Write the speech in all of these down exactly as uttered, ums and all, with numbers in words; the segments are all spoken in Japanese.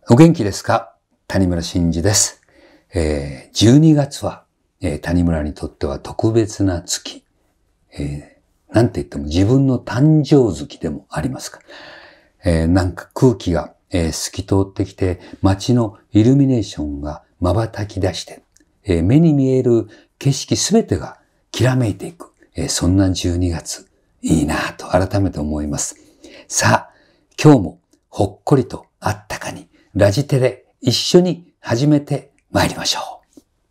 お元気ですか？谷村新司です。えー、じゅうにがつは、えー、谷村にとっては特別な月。えー、なんて言っても自分の誕生月でもありますから。えー、なんか空気が、えー、透き通ってきて、街のイルミネーションが瞬き出して、えー、目に見える景色すべてがきらめいていく。えー、そんなじゅうにがつ、いいなぁと改めて思います。さあ、今日もほっこりとあったかに、ラジテレ一緒に始めて参りましょ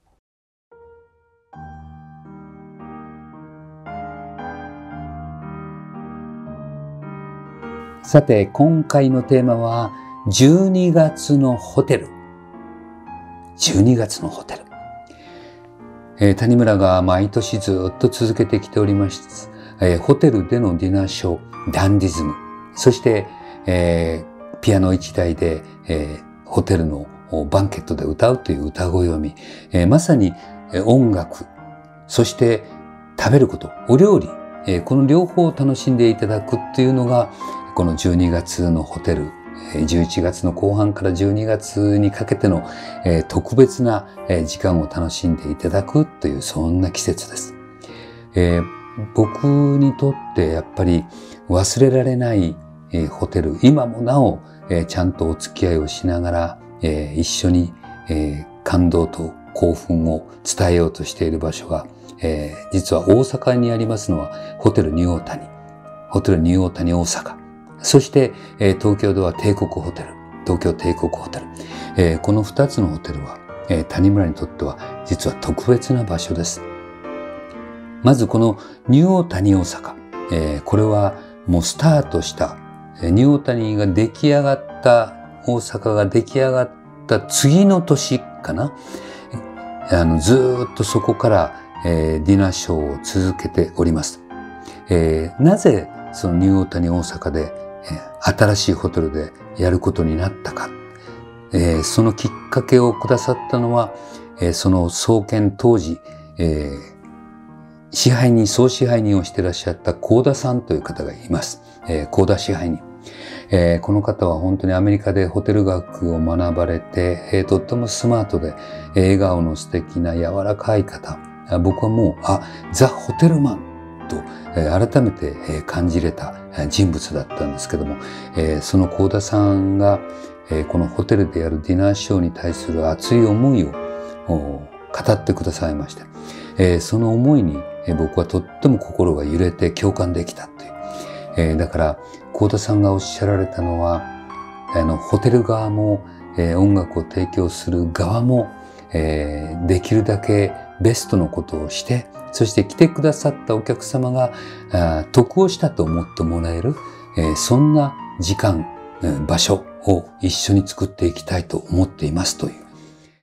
う。さて、今回のテーマは、じゅうにがつのホテル。じゅうにがつのホテル。えー、谷村が毎年ずっと続けてきております、えー、ホテルでのディナーショー、ダンディズム。そして、えー、ピアノ一台で、えーホテルのバンケットで歌うという歌声を見、えー、まさに音楽、そして食べること、お料理、えー、この両方を楽しんでいただくっていうのが、このじゅうにがつのホテル、じゅういちがつの後半からじゅうにがつにかけての、えー、特別な時間を楽しんでいただくという、そんな季節です。えー、僕にとってやっぱり忘れられない、えー、ホテル、今もなお、えー、ちゃんとお付き合いをしながら、えー、一緒に、えー、感動と興奮を伝えようとしている場所が、えー、実は大阪にありますのはホテルニューオータニ、ホテルニューオータニ大阪、そして、えー、東京では帝国ホテル、東京帝国ホテル、えー、この二つのホテルは、えー、谷村にとっては実は特別な場所です。まずこのニューオータニ大阪、えー、これはもうスタートしたニューオータニが出来上がった、大阪が出来上がった次の年かな。あの、ずーっとそこから、えー、ディナーショーを続けております。えー、なぜそのニューオータニ大阪で、えー、新しいホテルでやることになったか。えー、そのきっかけをくださったのは、えー、その創建当時、えー、支配人、総支配人をしていらっしゃった高田さんという方がいます。えー、高田支配人。えー、この方は本当にアメリカでホテル学を学ばれて、えー、とってもスマートで、えー、笑顔の素敵な柔らかい方。僕はもう、あ、ザ・ホテルマンと、えー、改めて、えー、感じれた人物だったんですけども、えー、その高田さんが、えー、このホテルでやるディナーショーに対する熱い思いを語ってくださいまして、えー、その思いに、えー、僕はとっても心が揺れて共感できたという。えー、だから、高田さんがおっしゃられたのは、あの、ホテル側も、えー、音楽を提供する側も、えー、できるだけベストのことをして、そして来てくださったお客様が、あ得をしたと思ってもらえる、えー、そんな時間、場所を一緒に作っていきたいと思っていますという、